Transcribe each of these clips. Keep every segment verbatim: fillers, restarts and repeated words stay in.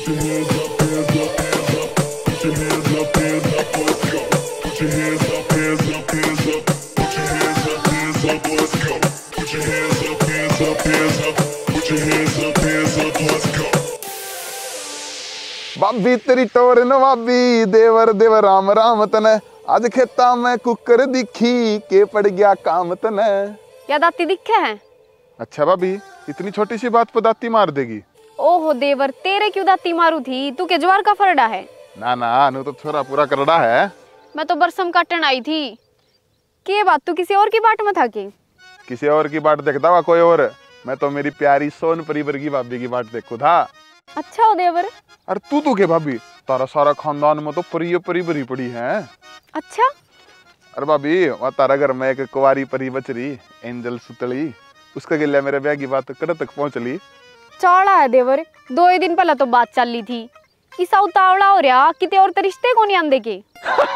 भाभी तेरी टोर न भाभी देवर देवर राम राम तने आज खेता में कुकर दिखी के पड़ गया काम तने। या दाती दिखे हैं? अच्छा भाभी इतनी छोटी सी बात पर दाती मार देगी? ओहो देवर तेरे क्यों दाती मारू थी, तू के ज्वार का फरडा है? ना ना नु तो छोरा पूरा करड़ा है। मैं तो बरसम काटन आई थी। के बात तू किसी और की बाट में था के? किसी और की बाट देखता हुआ कोई और? मैं तो मेरी प्यारी सोन परिवर की भाभी की बाट देखू था। अच्छा हो देवर। अरे तू तू के भाभी तारा सारा खानदान में तो परी परी भरी पड़ी है। अच्छा अरे भाभी वहाँ तारा घर में एक कुंवारी परी बचरी एंजल सुतली उसका गिल्ला मेरे ब्याह की बात कड़ तक पहुंच ली। चौड़ा है देवर, दो ही दिन पहले तो बात चल रही थी। इसा उतावला हो रहा किते और रिश्ते को नहीं आंदे के।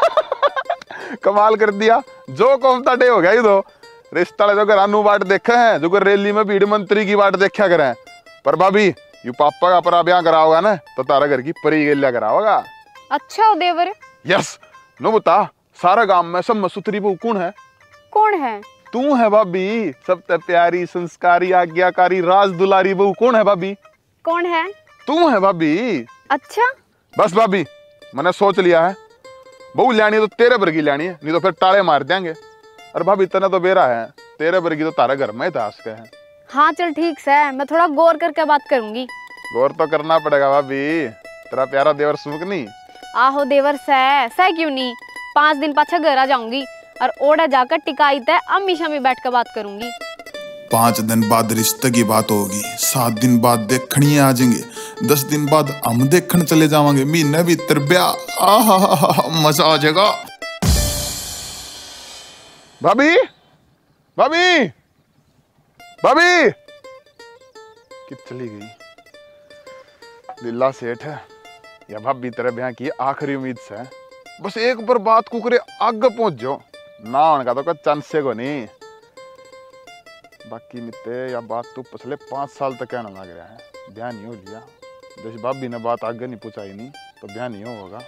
कमाल कर दिया, जो कोमता डे हो गया ये तो रिश्ता जो घरानू बाट देखे हैं जो रैली में भीड़ मंत्री की बाट देखा करें। पर भाभी यू पापा का अपना ब्याह कराओगा ना तो तारा घर की परी गिल्ला कराओगा। अच्छा हो देवर। यस नो बता सारा गांव में सब मसूत्री बहू कौन है? कौन है? तू है भाभी, सबसे प्यारी संस्कारी आज्ञाकारी राज दुलारी बहू कौन है भाभी? कौन है? तू है भाभी। अच्छा बस भाभी मैंने सोच लिया है बहू लानी है तो तेरे वर्गी लानी है, नहीं तो फिर टाले मार देंगे। और भाभी इतना तो बेरा है तेरे वर्गी तो तारा घर में ही दास के है। हाँ चल ठीक है, मैं थोड़ा गौर करके बात करूंगी। गौर तो करना पड़ेगा भाभी, तेरा प्यारा देवर सुख नहीं। आहो देवर सह सह क्यों नहीं, पाँच दिन पाछे घर आ जाऊंगी और ओढ़ा जाकर टिकाई तय अम्मी शमी बैठ कर बात करूंगी। पाँच दिन बाद रिश्ते की बात होगी, सात दिन बाद देखनी आ जाएंगे, दस दिन बाद हम देखने चले जावांगे, महीने भीतर ब्याह। आहा मजा आ जाएगा। भाभी भाभी भाभी कि चली गई? दिल्ला सेठ है या भाभी तेरे ब्याह की आखिरी उम्मीद से बस एक बार बात कुकरे आगे पहुंच जाओ ना उनका तो चांस को नहीं। बाकी मिते या बात तो पिछले पांच साल तक कहना लग रहा है ब्याह नहीं हो लिया। जैसे भाभी ने बात आगे नहीं पूछाई नहीं तो ब्याह नहीं होगा।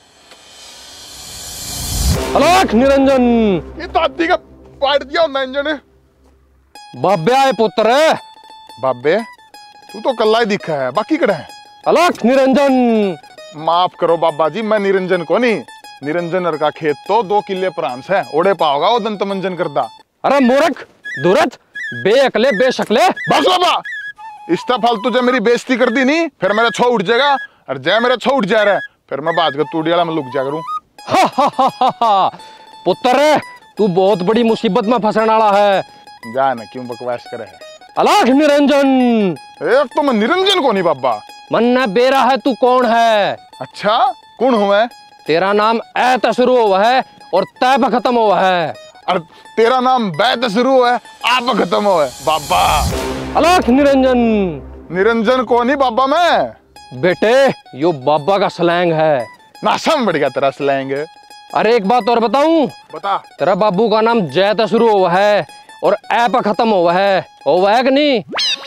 अलख निरंजन ये दादी का पाट दिया निरंजन बाबे आए पुत्र है। बाबे तू तो कल्ला ही दिखा है, बाकी कड़ा है? अलख निरंजन माफ करो बाबा जी मैं निरंजन को नहीं, निरंजन का खेत तो दो किले प्रांस है ओढ़े पाओगा वो दंत मंजन करदा। अरे मूर्ख दुरत बेअकले बेशकले। बस बाबा इस्ता फालतू जब मेरी बेइज्जती कर दी नहीं फिर मेरा छो उठ जाएगा और जय मेरा छो उठ जा रहा है फिर मैं बात कर तूड़ियाला में लुक जा करूं। हा हा हा हा हा पुत्र तू बहुत बड़ी मुसीबत में फंसने वाला है। जा ना क्यों बकवास करे है। अलख निरंजन एक तो मैं निरंजन को नहीं बाबा। मन्ना बेरा है तू कौन है? अच्छा कौन हूं मैं? तेरा नाम ऐ से शुरू हुआ है और तय पे खत्म हुआ है। और तेरा नाम बैत शुरू है आप खत्म हो है बाबा। अलख निरंजन निरंजन को नहीं बाबा मैं। बेटे यो बाबा का स्लैंग है। नासम बढ़ गया तेरा स्लैंग। अरे एक बात और बताऊं? बता। तेरा बाबू का नाम जय से शुरू हुआ है और ऐ पे खत्म हुआ है, हुआ है कि नहीं?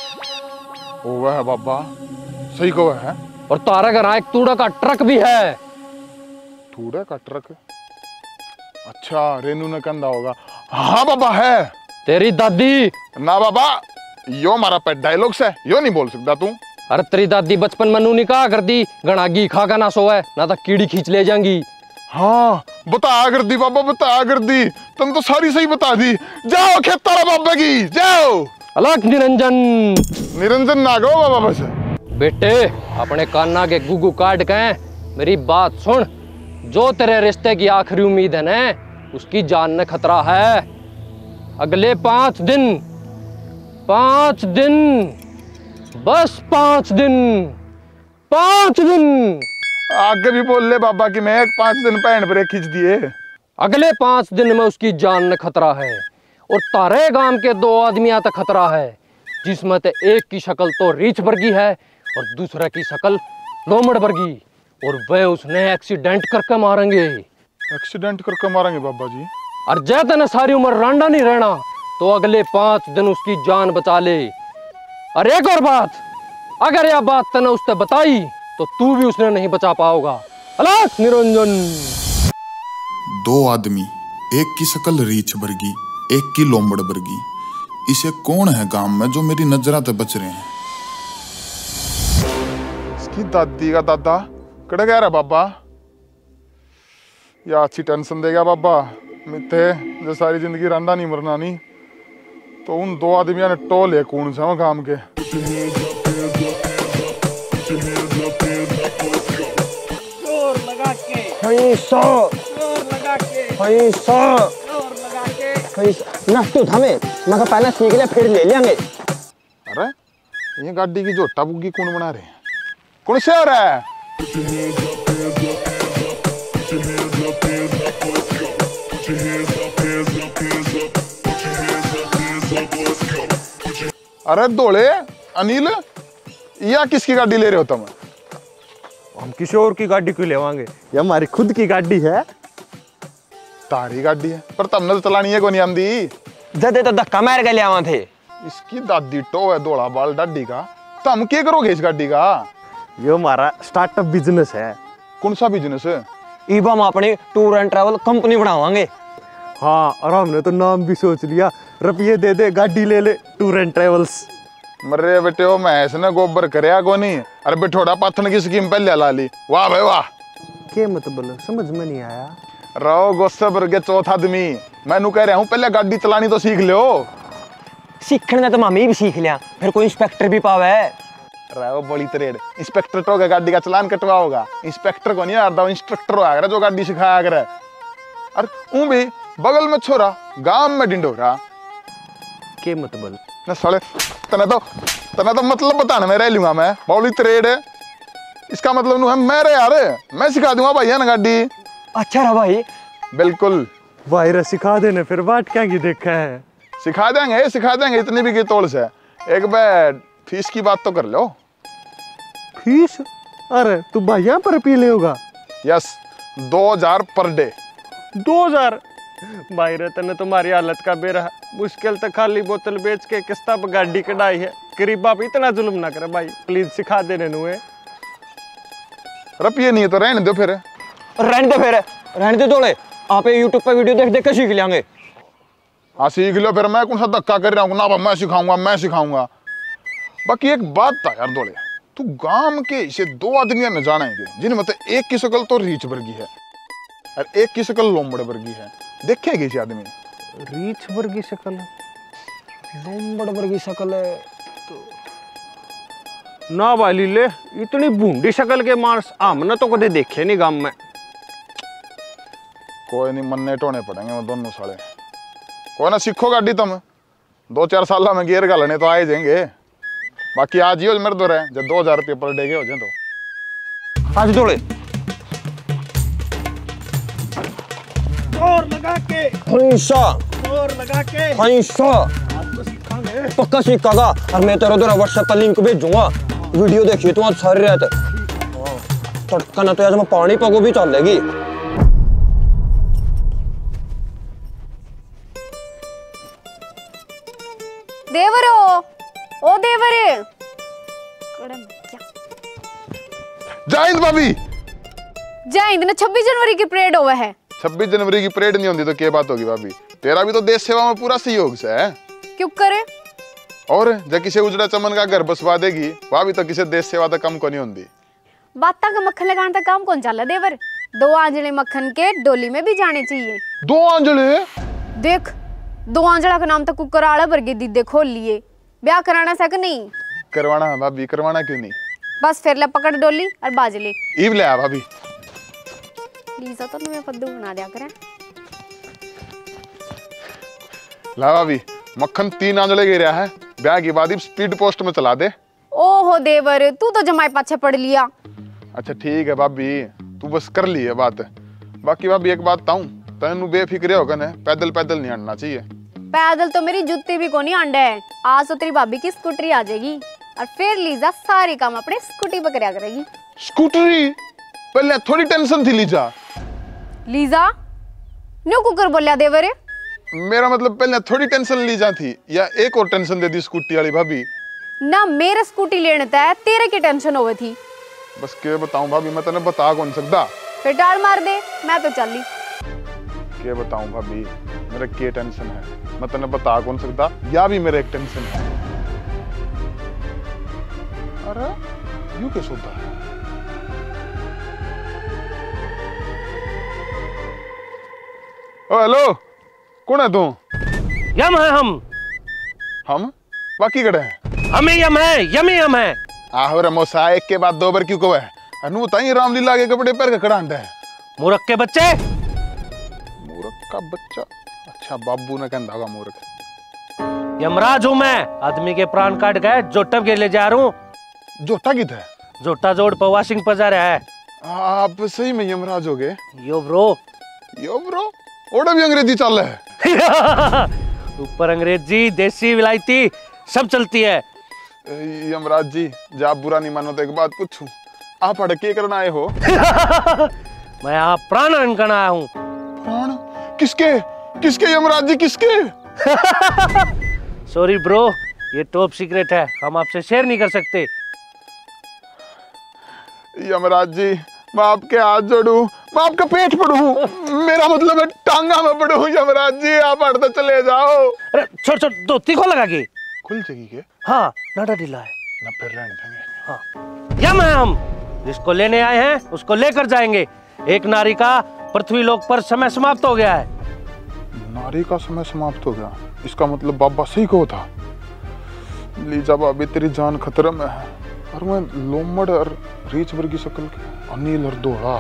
हुआ है बाबा, सही को है। और तारा का एक तूड़ा का ट्रक भी है। तूड़ा का ट्रक? अच्छा रेनू ने कंधा होगा। हाँ बाबा है। तेरी दादी? ना बाबा यो हमारा पेट डायलॉग्स है, यो नहीं बोल सकता तू। अरे तेरी दादी बचपन में नूनी कहा कर दी गणागी खा का ना सोए ना तो कीड़ी खींच ले जाएंगी। हाँ बता कर दी बाबा, बता कर दी, तुम तो सारी सही बता दी। जाओ खेतारा बाबा की जाओ। अलख निरंजन निरंजन ना गो बाबा बस। बेटे अपने कान्ना के गुगु काट के मेरी बात सुन। जो तेरे रिश्ते की आखिरी उम्मीद है ना उसकी जान में खतरा है। अगले पांच दिन पांच दिन बस पांच दिन पांच दिन आगे भी बोल ले बाबा कि मैं एक पांच दिन पहन पर खींच दिए। अगले पांच दिन में उसकी जान में खतरा है और तारे गांव के दो आदमियां तक खतरा है जिसमें ते एक की शक्ल तो रीछ वर्गी है और दूसरा की शक्ल लोमड़ वर्गी और वे उसने एक्सीडेंट करके मारेंगे। एक्सीडेंट करके मारेंगे बाबा जी? और जय तेने सारी उम्र रांडा नहीं रहना तो अगले पांच दिन उसकी जान बचा ले। और एक और बात, अगर यह बात तने उसने बताई तो तू भी उसने नहीं बचा पाओगा। अलग निरंजन। दो आदमी, एक की शक्ल रीछ वर्गी, एक की लोमड़ वर्गी। इसे कौन है गांव में जो मेरी नजरा ते बच रहे हैं? इसकी दादी का दादा कड़ गया रे बाबा, या अच्छी टेंशन देगा बाबा। मिथे जो सारी जिंदगी रंडा नहीं मरना नहीं, तो उन दो आदमियों ने टोल है कौन सा काम के। जोर लगा के, पैसा जोर लगा के, पैसा जोर लगा के। पैसा ना तू थमे, मैं कहा पहले सीख ले फिर ले लेंगे। अरे ये गाड़ी की जोटा बुग्गी कौन बना रहे हैं? कौन से आ रहा है? अरे दौड़े अनिल, या किसकी गाड़ी ले रहे हो तुम? हम किसी और की गाड़ी क्यों लेवांगे, ये हमारी खुद की गाड़ी है। तारी गाड़ी है पर तुमने तो चलानी है, को नहीं आंदी। जदे तो धक्का मार के ले आवा थे। इसकी दादी टो है धोला बाल डाडी का। तुम क्या करोगे इस गाड़ी का? ये हमारा स्टार्टअप बिजनेस है। कौन सा बिजनेस है? इब हम अपनी टूर एंड ट्रैवल कंपनी बनावांगे। हाँ, और हमने तो नाम भी सोच लिया, रुपये दे दे गाड़ी ले ले, टूर एंड ट्रैवल्स। मरे बेटे हो मैं इसने गोबर करया को नहीं। अरे बेठोड़ा पाथन की स्कीम पहले ला ली। वाह भाई वाह। क्या मतलब समझ में नहीं आया। रहो गुस्से पर के चौथा आदमी, मैनू कह रहा हूँ पहले गाड़ी चलानी तो सीख लो। सीखने तो मामी भी सीख लिया, फिर कोई इंस्पेक्टर भी पावे। रहो बड़ी तरेड़, इंस्पेक्टर तो का गाड़ी का चलान कटवाओगा। इंस्पेक्टर को नहीं आता, इंस्ट्रक्टर आकर जो गाड़ी सिखाया करे। अरे ऊ भी बगल में छोरा, गांव में डिंडोरा। के मतलब न साले तना तो तना तो मतलब बताना मैं रह लूंगा मैं। बड़ी तरेड़ है, इसका मतलब नू है मेरे यार, मैं सिखा दूंगा भाई है ना गाड़ी। अच्छा रहा भाई। बिल्कुल वायरस सिखा देने, फिर बाट क्या की देखा है। सिखा देंगे सिखा देंगे, इतनी भी की तोड़ से। एक बार फीस की बात तो कर लो। फीस? अरे तू भाइयों पर पी ले होगा। यस, दो हजार पर डे। दो हजार भाई रतन ने तुम्हारी हालत का बेरा, मुश्किल तो खाली बोतल बेच के किस्ता पर गाड़ी कढ़ाई है। गरीब बाप इतना जुल्म ना करे भाई, प्लीज सिखा देने नुए। रुपये नहीं तो रहने दो फिर। रहने दे फिर, रहने दे थोड़े। आप यूट्यूब पर वीडियो देख देख के सीख लेंगे। हाँ सीख लो फिर, मैं कौन सा धक्का कर रहा हूँ ना, मैं सिखाऊंगा मैं सिखाऊंगा। बाकी एक बात था यार दोले, तू गांव के इसे दो आदमियां न जानेंगे जिनमें मतलब एक की शक्ल तो रीछ वर्गी है और एक की शक्ल लोमड़ वर्गी है। देखेंगे इसे आदमी रीछ वर्गी शक्ल, लोमड़ वर्गी शक्ल है तो ना वाली ले। इतनी भूंडी शक्ल के मार्स हमने तो कदे देखे नहीं गांव में। कोई नहीं, मन्ने टोने पड़ेंगे वो दोनों साले। कोई ना सीखो गाड़ी तुम, दो चार साल में गियर घालने तो आए जाएंगे। बाकी आज ही मेरे दो रहे जब दो हजार रुपये पर डे के हो जाए तो आज थोड़े जोर लगा के, पैसा जोर लगा के। पैसा आपको सिखाएंगे। पक्का सीखेगा। और मैं तेरा तेरा व्हाट्सएप पर लिंक भेजूंगा, वीडियो देखिए तुम आज सारे रहते। तड़का ना तो आज मैं पानी पको भी चलेगी। देवर हो, ओ देवर। जय हिंद भाभी। जय हिंद ने छब्बीस जनवरी की परेड हुआ है। छब्बीस जनवरी की परेड नहीं होती तो क्या बात होगी भाभी? तेरा भी तो देश सेवा में पूरा सहयोग से है। क्यों करे? और जब किसी उजड़ा चमन का घर बसवा देगी वह भी तो किसी देश सेवा तो कम को नहीं होती। बाता का मक्खन लगाने तक काम कौन चला देवर? दो आंजले मक्खन के डोली में भी जाने चाहिए। दो आंजले? देख, दो आंजला का नाम तो कुकराड़ा वर्गे दीदे खोल लिए। ब्याह कराना सक नहीं? करवाना है भाभी, करवाना क्यों नहीं? बस फिर ले पकड़ डोली और बाजले। ईव ले आ भाभी। लीजा तो तुम्हें फद्दू बना दिया करे। ला भाभी, मक्खन तीन आंजले गिरा है, ब्याह के बाद ही स्पीड पोस्ट में चला दे। ओहो देवर, तू तो जमाई पाछे पड़ लिया। अच्छा ठीक है भाभी, तू बस कर ली है बात। बाकी भाभी एक बात ताऊं, तेनू बेफिक्रे होकर न पैदल पैदल नहीं हटना चाहिए। पैदल तो मेरी जुत्ती भी कोनी आंडा है। आज तो तेरी भाभी की स्कूटरी आ जाएगी और फिर लीजा सारे काम अपने स्कूटी पर करया करेगी। स्कूटरी? पहले थोड़ी टेंशन थी लीजा। लीजा न्यू कुकर बोलिया देवर। मेरा मतलब पहले थोड़ी टेंशन लीजा थी या एक और टेंशन दे दी स्कूटी वाली भाभी? ना मेरे स्कूटी लेने तय तेरे की टेंशन होवे थी। बस के बताऊं भाभी, मैं तने बता कौन सकता। फिर डाल मार दे, मैं तो चली। के बताऊं भाभी, मेरे के टेंशन है, मैं तने बता कौन सकता, या भी मेरे एक टेंशन है। अरे यूं कैसे होता है? ओ हेलो, कौन है तू? यम है हम हम बाकी कड़े हैं? हमें यम है, यमी यम है। आहो रे मोसा, एक के बाद दो बार क्यों कहे? अनु बताइए, रामलीला के कपड़े पैर का कड़ा है। मूर्ख के बच्चे। मूर्ख का बच्चा? अच्छा, बाबू ने कहना होगा मूर्ख। यमराज हूँ मैं, आदमी के प्राण काट गए, जोटब के ले जा रहा हूँ। जोटा की था? जोटा जोड़ पवा सिंह पजा रहा है। आप सही में यमराज हो गए? यो ब्रो। यो ब्रो, ओड़ा भी अंग्रेजी चल रहा है। ऊपर अंग्रेजी, देसी, विलायती सब चलती है। यमराज जी, जब आप बुरा नहीं मानो तो एक बात पूछूं, आप अड़के करना आए हो? मैं यहाँ प्राण करना आया हूँ। प्राण? किसके किसके यमराज जी, किसके? सॉरी ब्रो, ये टॉप सीक्रेट है, हम आपसे शेयर नहीं कर सकते। यमराज जी, मैं आपके हाथ जोड़ूं, मैं आपका पेट पढ़ूं, मेरा मतलब है टांगा में पढ़ूं। यमराज जी, आप हटते चले जाओ। अरे छोड़ छोड़, धोती खोल लगा के। खुल जाएगी के? हाँ, नाटा ढीला है ना, फिर रहने देंगे। हाँ, यम है हम, जिसको लेने आए हैं उसको लेकर जाएंगे। एक नारी का पृथ्वी लोक पर समय समाप्त हो गया है। नारी का समय समाप्त हो गया, इसका मतलब बाबा सही को था। लीजा भाभी, तेरी जान खतरे में है। और मैं लोमड़ और रीछ वर्गी शक्ल के, अनिल और दोड़ा।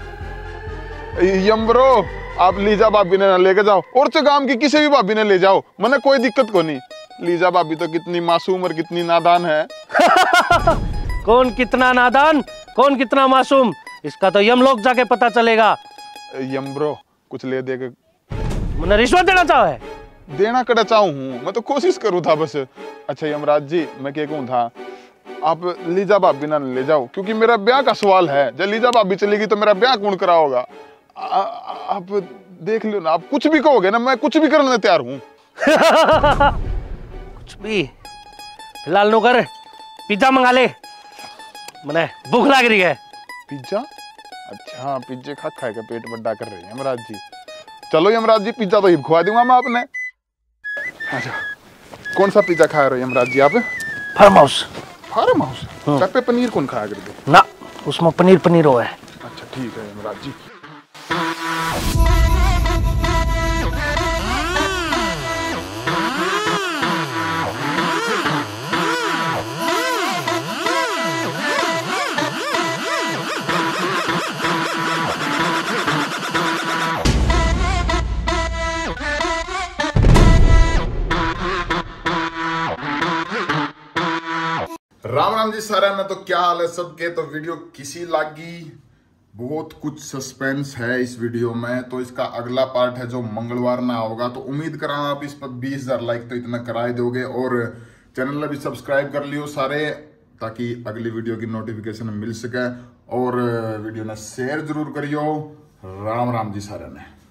यम ब्रो, आप लीजा भाभी ने ना लेके जाओ, और तो गांव की किसी भी भाभी ने ले जाओ, मने कोई दिक्कत को नहीं। लीजा भाभी तो कितनी मासूम और कितनी नादान है। कौन कितना नादान, कौन कितना मासूम, इसका तो यम लोग जाके पता चलेगा। यम ब्रो, कुछ ले दे के मैंने रिश्वत देना चाहो है? देना कड़ा चाहूँ हूँ, मैं तो कोशिश करूँ था बस। अच्छा यमराज जी, मैं क्या कहूँ था, आप लीजा भाभी ना ले जाओ, क्योंकि मेरा ब्याह का सवाल है। जब लीजा भाभी चलेगी तो मेरा ब्याह कौन करा होगा? आप देख लो ना, आप कुछ भी कहोगे ना, मैं कुछ भी करने तैयार हूँ। कुछ भी? फिलहाल नो कर, पिज्जा मंगा ले, मैंने भूख लग रही है। पिज्जा? अच्छा, पिज्जे खा खाएगा पेट बड़ा कर रही है यमराज जी। चलो यमराज जी, पिज्जा तो ही खुआ दूंगा मैं आपने। अच्छा, कौन सा पिज्जा खा रहे हो यमराज जी आप? Farm house. Farm house? पे पनीर कौन खाया करते? ना, उसमें पनीर पनीर हो है। अच्छा ठीक है यमराज जी। राम राम जी सारा में, तो क्या हाल है सबके? तो वीडियो किसी लागी, बहुत कुछ सस्पेंस है इस वीडियो में। तो इसका अगला पार्ट है जो मंगलवार ना होगा, तो उम्मीद करा आप इस पर बीस हजार लाइक तो इतना करा ही दोगे। और चैनल भी सब्सक्राइब कर लियो सारे, ताकि अगली वीडियो की नोटिफिकेशन मिल सके। और वीडियो ने शेयर जरूर करियो। राम राम जी सारे ने।